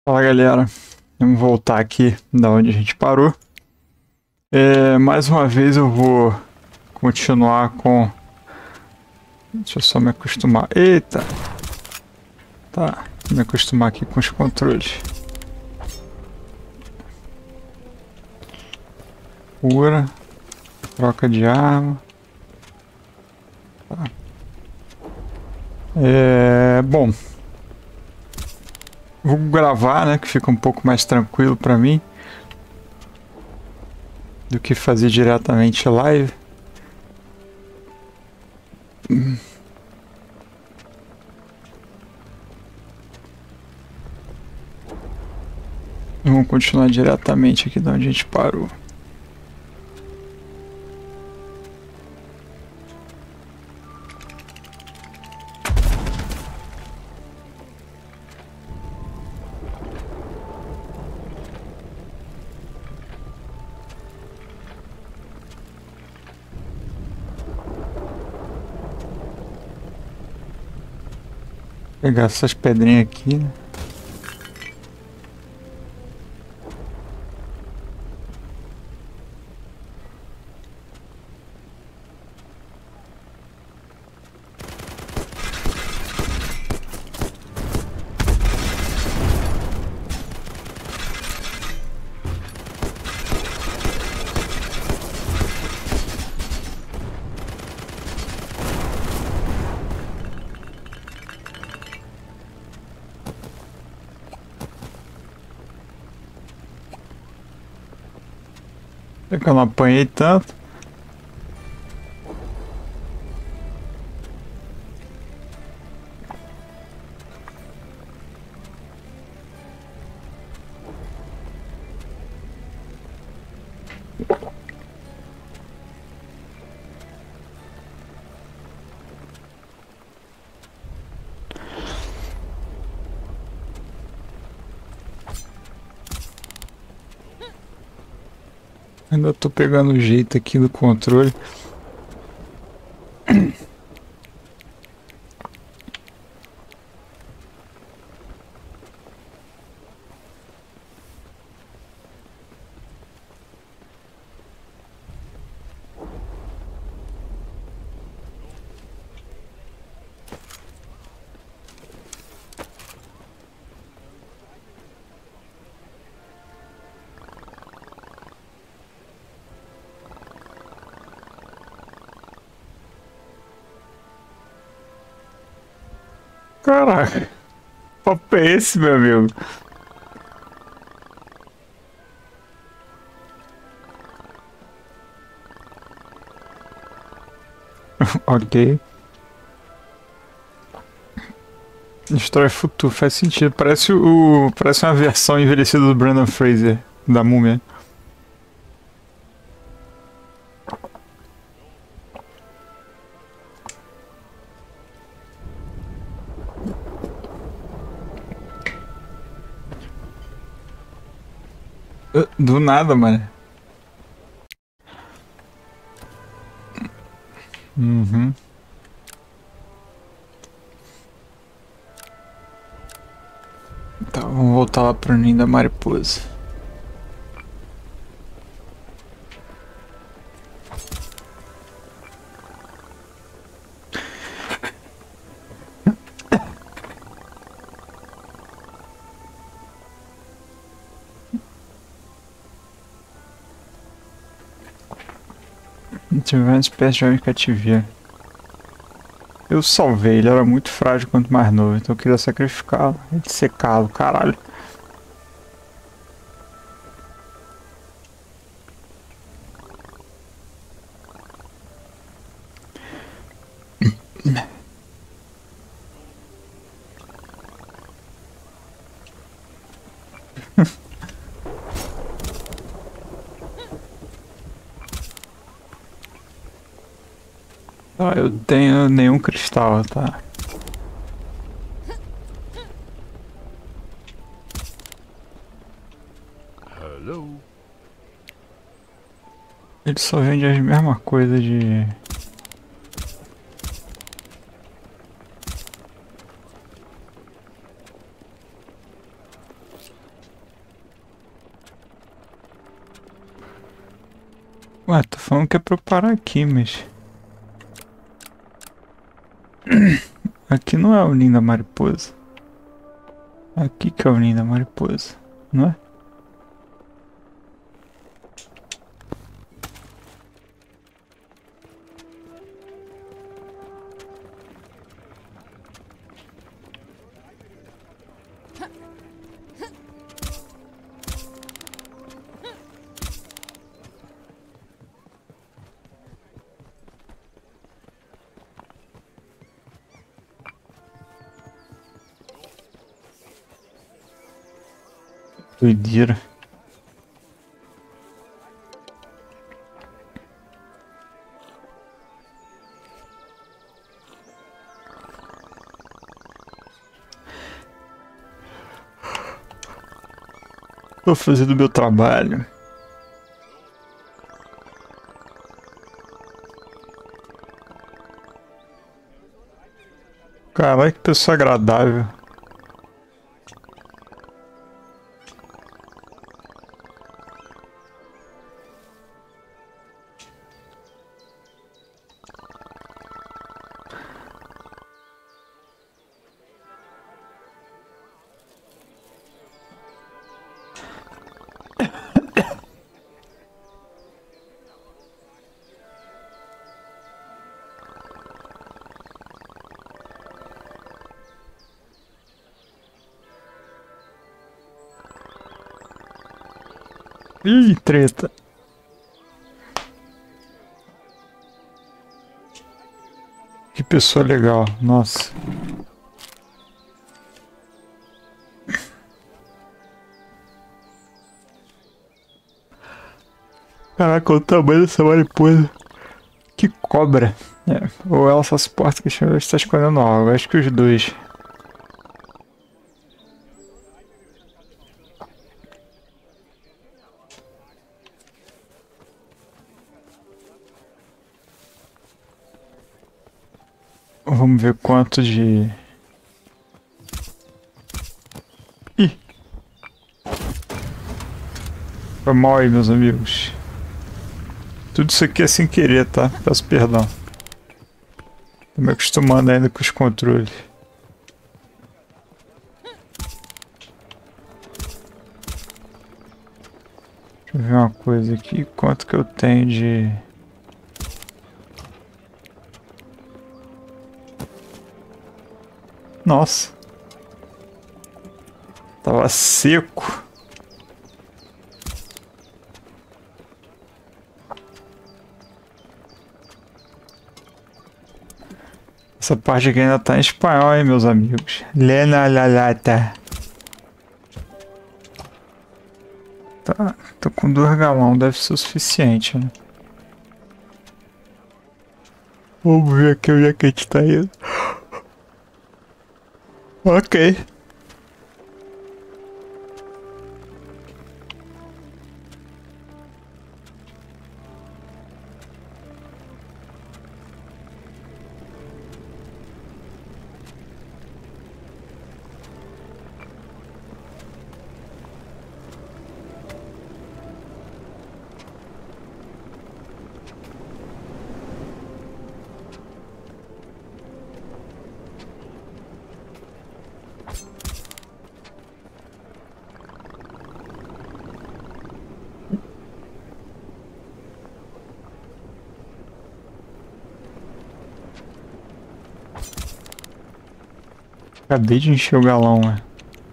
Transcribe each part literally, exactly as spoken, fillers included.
Fala galera, vamos voltar aqui da onde a gente parou. É, mais uma vez eu vou continuar com... Deixa eu só me acostumar. Eita! Tá, me acostumar aqui com os controles. Cura, troca de arma. Tá. É, bom, vou gravar, né, que fica um pouco mais tranquilo pra mim do que fazer diretamente live. Vamos continuar diretamente aqui de onde a gente parou. Pegar essas pedrinhas aqui, né? É que eu não apanhei tanto. Ainda tô pegando o jeito aqui do controle. Caraca, que papo é esse, meu amigo? Ok. História Futuro, faz sentido. Parece o. Parece uma versão envelhecida do Brandon Fraser, da Múmia. Uh, Do nada, mano. Uhum. Tá, vamos voltar lá pro ninho da mariposa. Tiver uma espécie de homem cativeiro. Eu salvei, ele era muito frágil quanto mais novo, então eu queria sacrificá-lo e secá-lo, caralho. Tá, eu tenho nenhum cristal, tá? Hello. Ele só vende as mesmas coisas de... Ué, tô falando que é pra eu parar aqui, mas... Aqui não é o ninho da mariposa. Aqui que é o ninho da mariposa, não é? Doideira. Vou fazer do meu trabalho. Caralho, que pessoa agradável. Ih, treta. Que pessoa legal, nossa. Caraca, o tamanho dessa mariposa. Que cobra. É, ou ela só se porta que está escondendo algo. Acho que os dois. Vamos ver quanto de... Ih! Foi mal aí, meus amigos. Tudo isso aqui é sem querer, tá? Peço perdão. Tô me acostumando ainda com os controles. Deixa eu ver uma coisa aqui. Quanto que eu tenho de... Nossa. Tava seco. Essa parte aqui ainda tá em espanhol, hein, meus amigos. Lena la lata. Tá, tô com dois galões, deve ser o suficiente, né? Vamos ver aqui onde é que a gente tá indo. Ok. Acabei de encher o galão, né?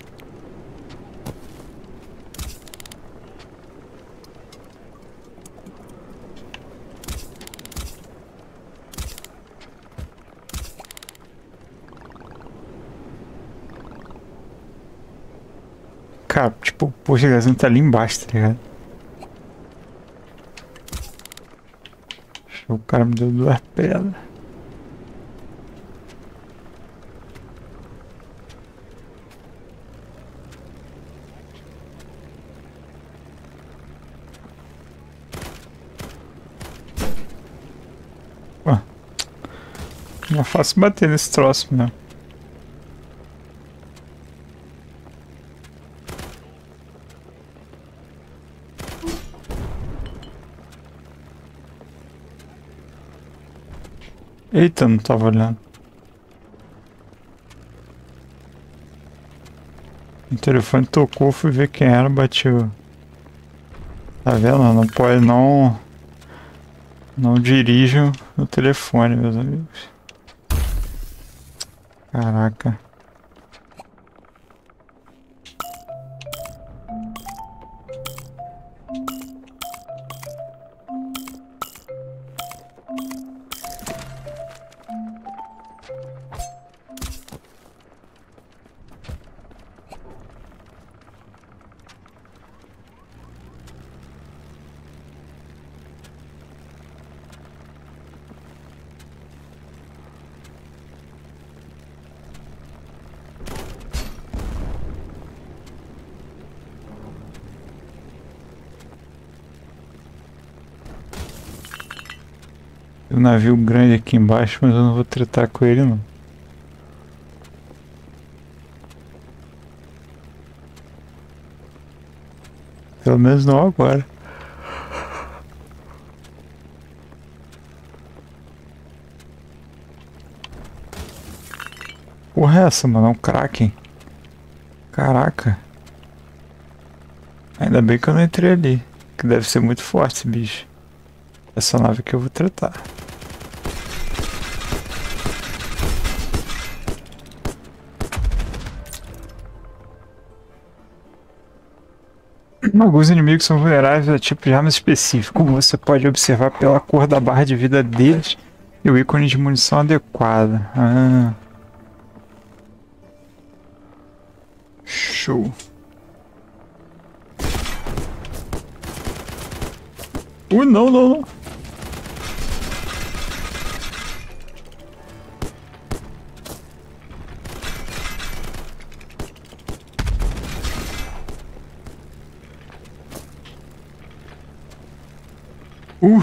Cara, tipo, o posto de gasolina tá ali embaixo, tá ligado? O cara me deu duas pedras. Ué. Não é fácil bater nesse troço mesmo. Eita, não tava olhando. O telefone tocou, fui ver quem era, bateu. Tá vendo? Não pode, não... Não dirijam no telefone, meus amigos. Caraca. Tem um navio grande aqui embaixo, mas eu não vou tratar com ele não. Pelo menos não agora. Porra é essa, mano? É um Kraken. Caraca. Ainda bem que eu não entrei ali. Que deve ser muito forte esse bicho. Essa nave que eu vou tratar. Alguns inimigos são vulneráveis a tipo de arma específico, como você pode observar pela cor da barra de vida deles e o ícone de munição adequada. Ah. Show. Uh, não, não, não. Uh.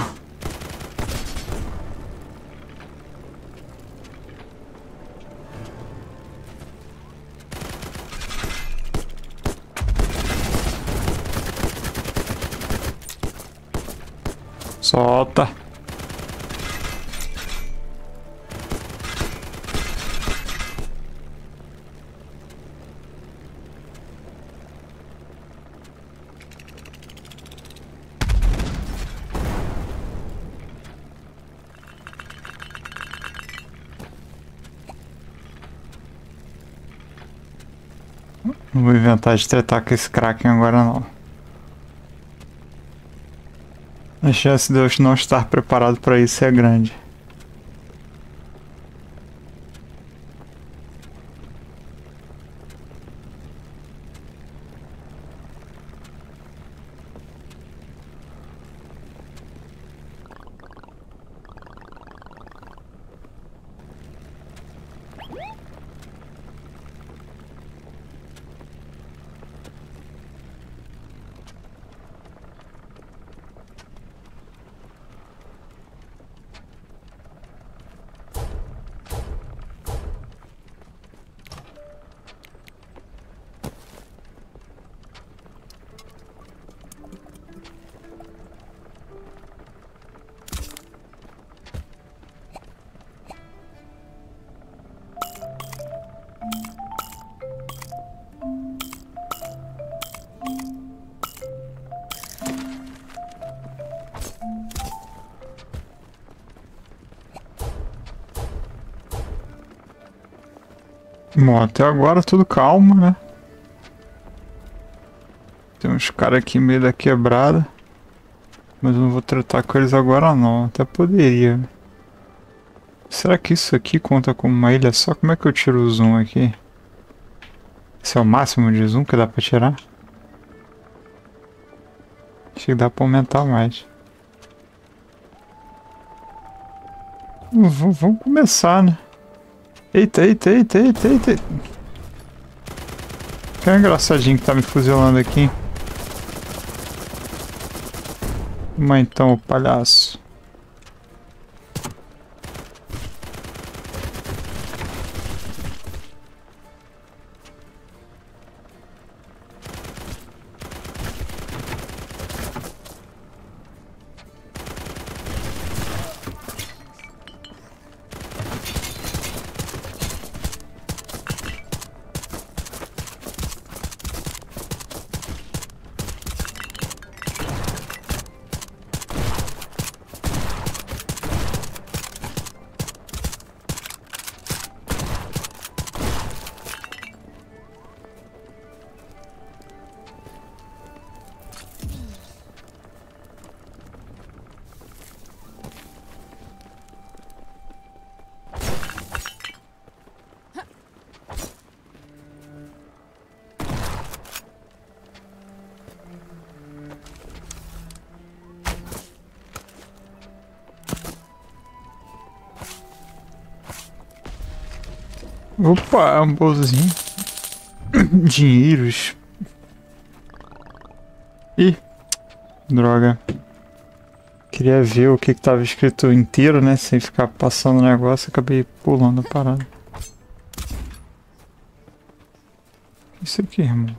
Solta. Não vou inventar de tretar com esse Kraken agora não. A chance de eu não estar preparado para isso é grande. Bom, até agora tudo calmo, né? Tem uns caras aqui meio da quebrada. Mas eu não vou tratar com eles agora não, até poderia. Será que isso aqui conta como uma ilha só? Como é que eu tiro o zoom aqui? Esse é o máximo de zoom que dá pra tirar? Acho que dá pra aumentar mais. V vamos começar, né? Eita, eita, eita, eita, eita. Que é engraçadinho que tá me fuzilando aqui. Mas então, o palhaço. Opa, um bolsinho. Dinheiros. Ih, droga. Queria ver o que que tava escrito inteiro, né? Sem ficar passando o negócio, acabei pulando a parada. Isso aqui, irmão.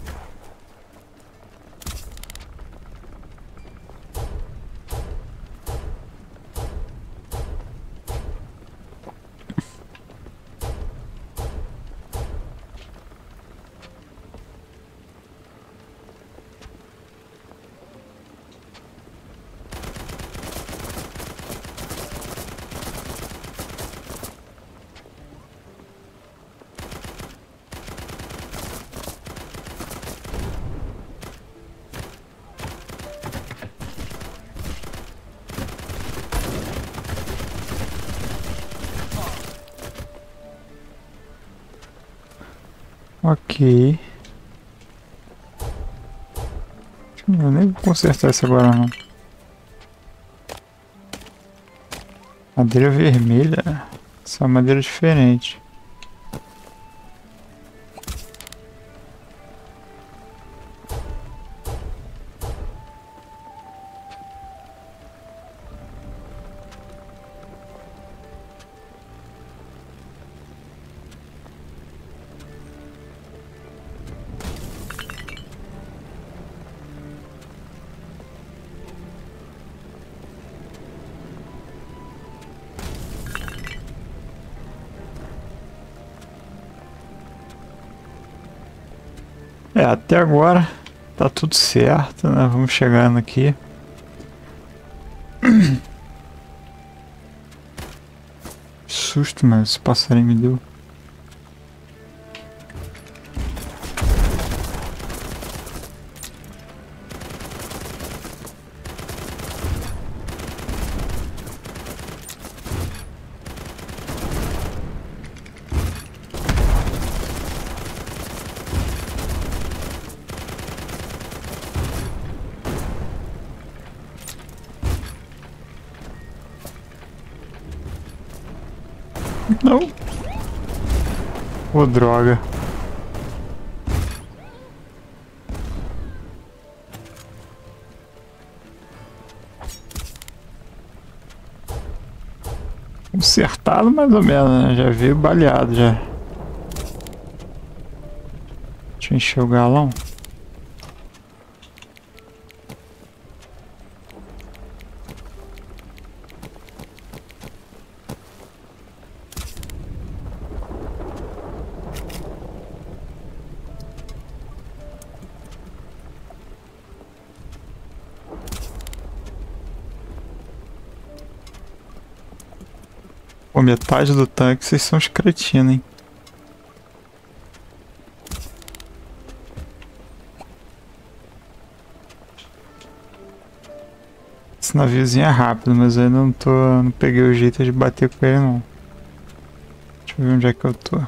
Ok. Eu nem vou consertar isso agora não. Madeira vermelha. Essa é uma madeira diferente. É, até agora tá tudo certo, né? Vamos chegando aqui. Susto, mas esse passarinho me deu. Não. Ô, oh, droga. Consertado mais ou menos, né? Já veio baleado já. Deixa eu encher o galão. Pô, metade do tanque, vocês são os cretinos, hein? Esse naviozinho é rápido, mas eu ainda não tô. Não peguei o jeito de bater com ele não. Deixa eu ver onde é que eu tô.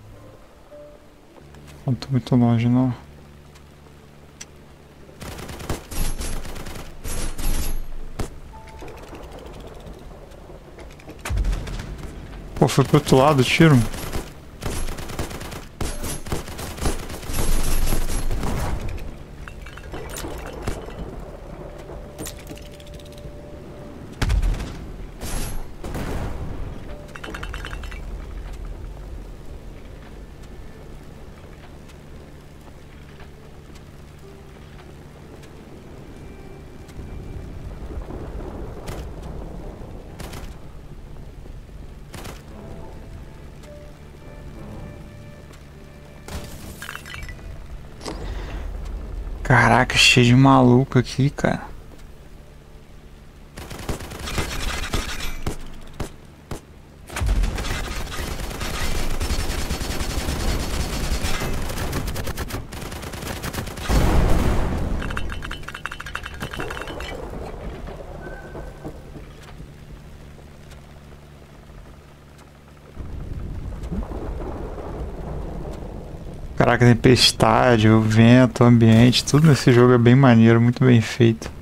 Não tô muito longe não. Pô, foi pro outro lado o tiro? Caraca, cheio de maluco aqui, cara. Caraca, tempestade, o vento, o ambiente, tudo nesse jogo é bem maneiro, muito bem feito.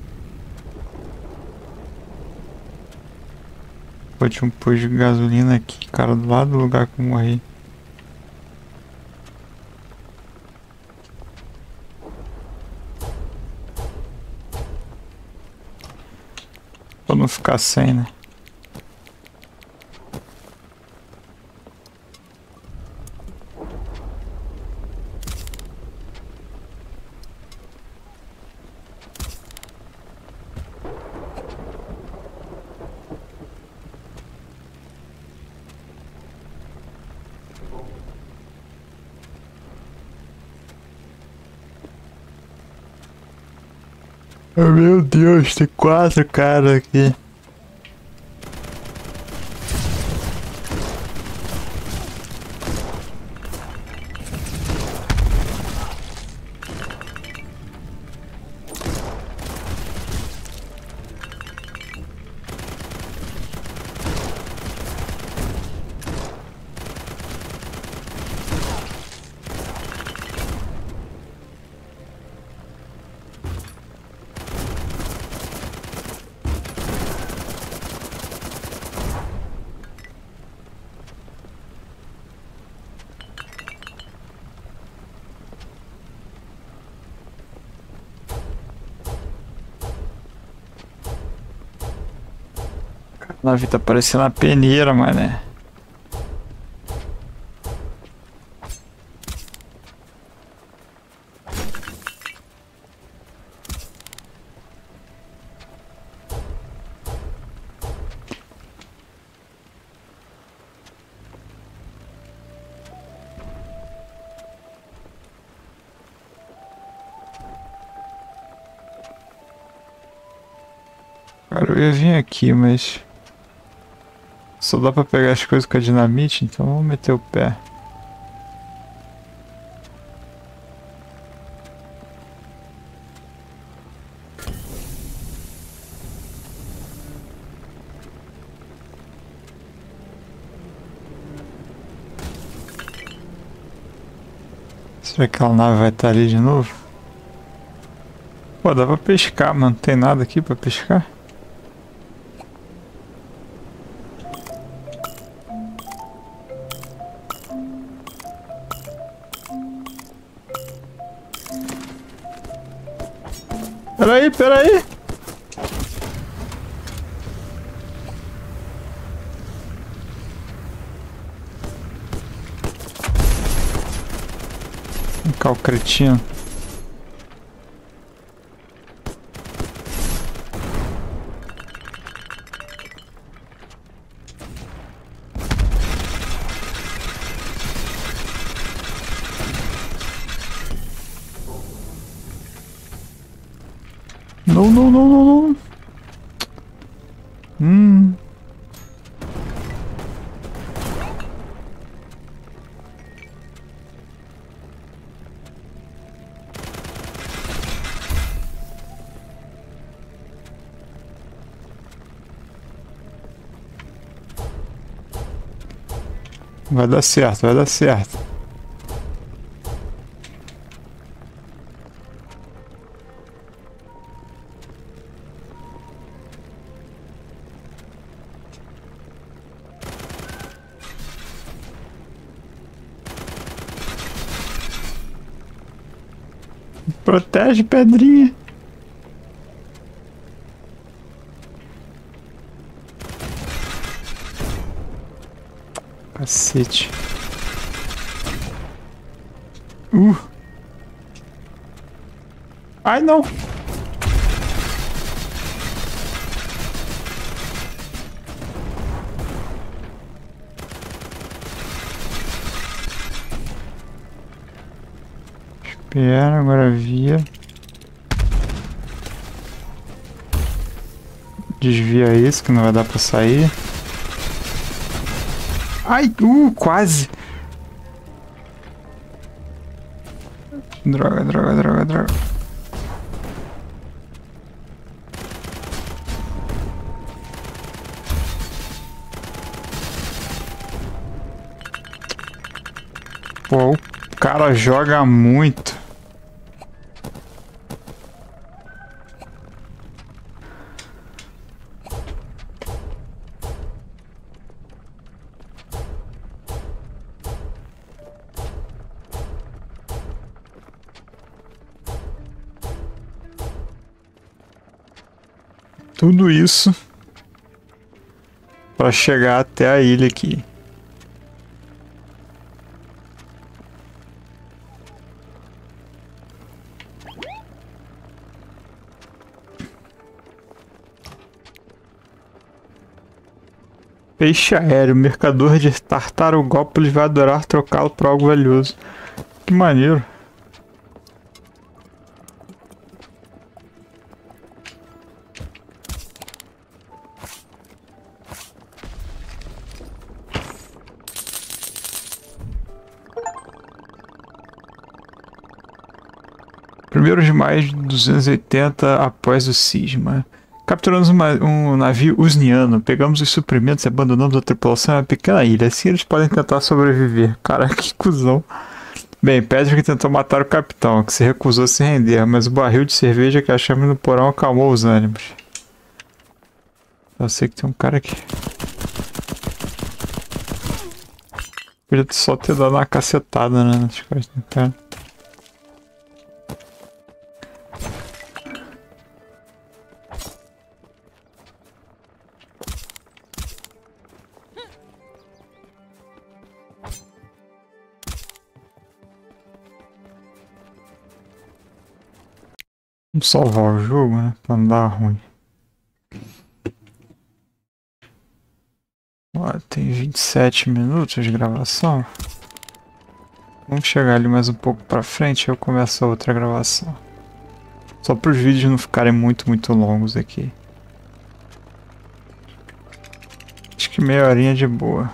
Pô, tinha um posto de gasolina aqui, cara, do lado do lugar que eu morri. não ficar sem, né? Oh, meu Deus, tem quatro caras aqui. A nave tá parecendo uma peneira, mané. Cara, eu ia vir aqui, mas... só dá pra pegar as coisas com a dinamite, então vamos meter o pé. Será que aquela nave vai estar ali de novo? Pô, dá pra pescar, mano. Não tem nada aqui pra pescar? Peraí, peraí! Vem cá, o cretino. Não, não, não, não, não. Hum. Vai dar certo, vai dar certo. Protege, pedrinha. Cacete. Uh. Ai, não. Espera, agora via. Desvia isso que não vai dar pra sair. Ai, uh, quase. Droga, droga, droga, droga. Pô, o cara joga muito. Tudo isso para chegar até a ilha aqui. Peixe aéreo, mercador de Tartarugópolis vai adorar trocá-lo por algo valioso. Que maneiro. primeiro de maio de duzentos e oitenta após o cisma. Capturamos uma, um navio usniano, pegamos os suprimentos e abandonamos a tripulação em uma pequena ilha. Assim eles podem tentar sobreviver. Caraca, que cuzão. Bem, Patrick tentou matar o capitão, que se recusou a se render, mas o barril de cerveja que achamos no porão acalmou os ânimos. Eu sei que tem um cara aqui. Podia só ter dado uma cacetada, né, nas costas do cara. Vamos salvar o jogo, né? Pra não dar ruim. Ó, tem vinte e sete minutos de gravação. Vamos chegar ali mais um pouco pra frente e eu começo a outra gravação. Só para os vídeos não ficarem muito, muito longos aqui. Acho que meia horinha de boa.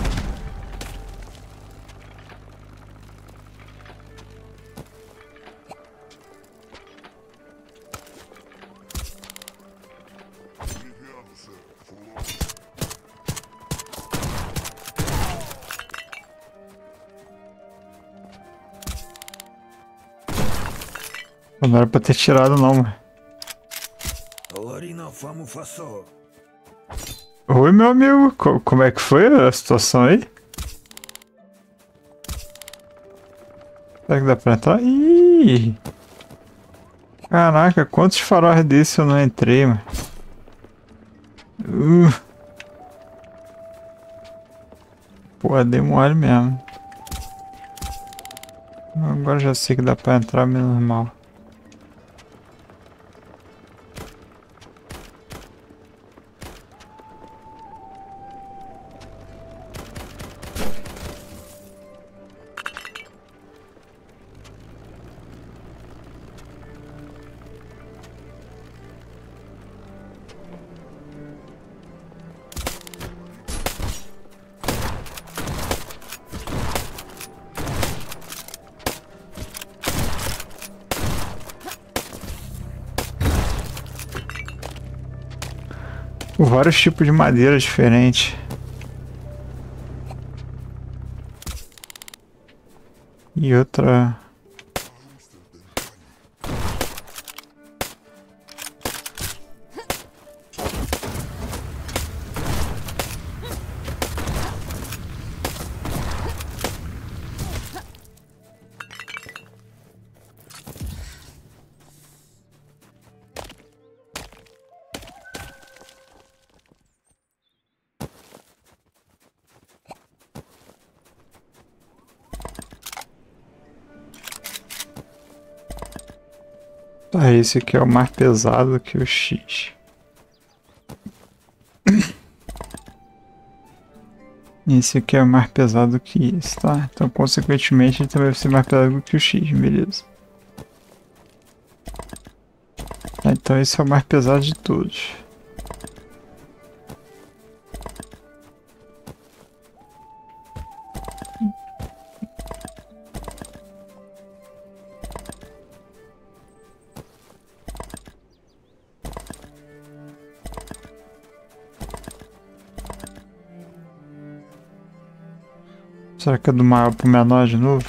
Não era pra ter tirado não, mano. Oi, meu amigo. Co como é que foi a situação aí? Será que dá pra entrar? Ih! Caraca, quantos faróis desse eu não entrei, mano? Uh. Pô, dei mole mesmo. Agora já sei que dá pra entrar menos mal. Vários tipos de madeira diferentes. E outra... Tá, esse aqui é o mais pesado que o X. Esse aqui é mais pesado que esse, tá? Então, consequentemente, ele também vai ser mais pesado que o X, beleza. Tá, então esse é o mais pesado de todos. Será que é do maior pro menor de novo?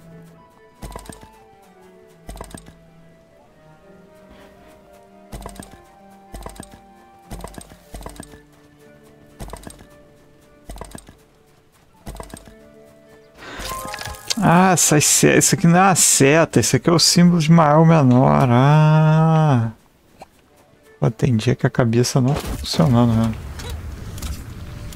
Ah, essa, isso aqui não é a seta, isso aqui é o símbolo de maior ou menor. Ah! Pô, tem dia que a cabeça não tá funcionando, né?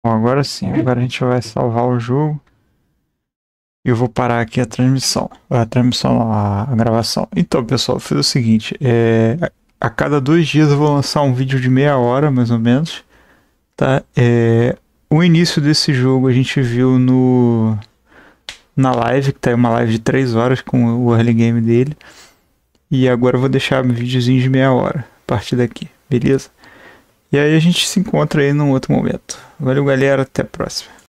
Bom, agora sim, agora a gente vai salvar o jogo. E eu vou parar aqui a transmissão. A transmissão, não, a gravação. Então, pessoal, eu fiz o seguinte. É, a cada dois dias eu vou lançar um vídeo de meia hora, mais ou menos. Tá? É, o início desse jogo a gente viu no na live, que tá aí uma live de três horas com o early game dele. E agora eu vou deixar um videozinho de meia hora a partir daqui, beleza? E aí a gente se encontra aí num outro momento. Valeu, galera, até a próxima.